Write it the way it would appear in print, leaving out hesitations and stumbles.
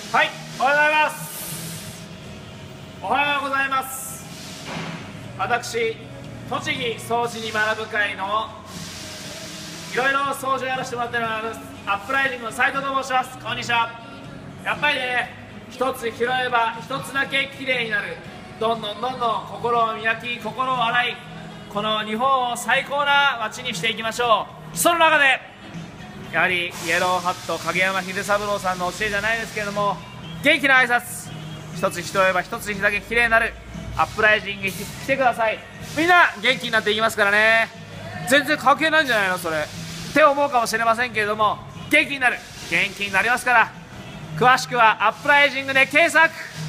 はい、おはようございます。おはようございます。私、栃木掃除に学ぶ会のいろいろ掃除をやらせてもらっているアップライジングの斉藤と申します。こんにちは。やっぱりね、一つ拾えば一つだけ綺麗になる。どんどん心を磨き、心を洗い、この日本を最高な街にしていきましょう。その中でやはりイエローハット影山秀三郎さんの教えじゃないですけれども、元気な挨拶、一つ拾えば一つだけ綺麗になる。アップライジングに来てください。みんな元気になっていきますからね。全然関係ないんじゃないのそれって思うかもしれませんけれども、元気になる、元気になりますから。詳しくはアップライジングで検索。